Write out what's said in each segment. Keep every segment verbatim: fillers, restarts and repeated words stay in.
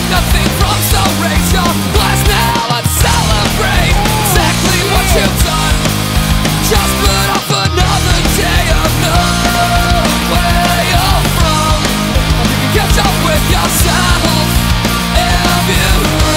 nothing from so raise your glass now and celebrate exactly what you've done. Just put off another day of knowing where you're from. You can catch up with yourself if you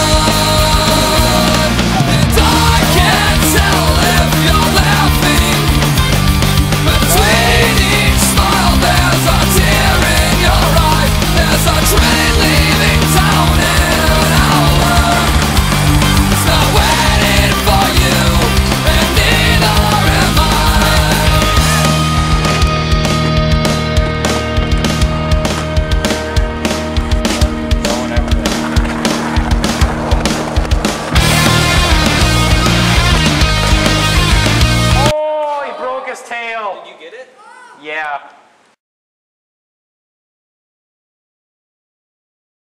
run. And I can't tell if you're laughing. Between each smile there's a tear in your eye. There's a train leaving town in an hour. It's not waiting for you, and neither am I. Oh, he broke his tail. Did you get it? Yeah.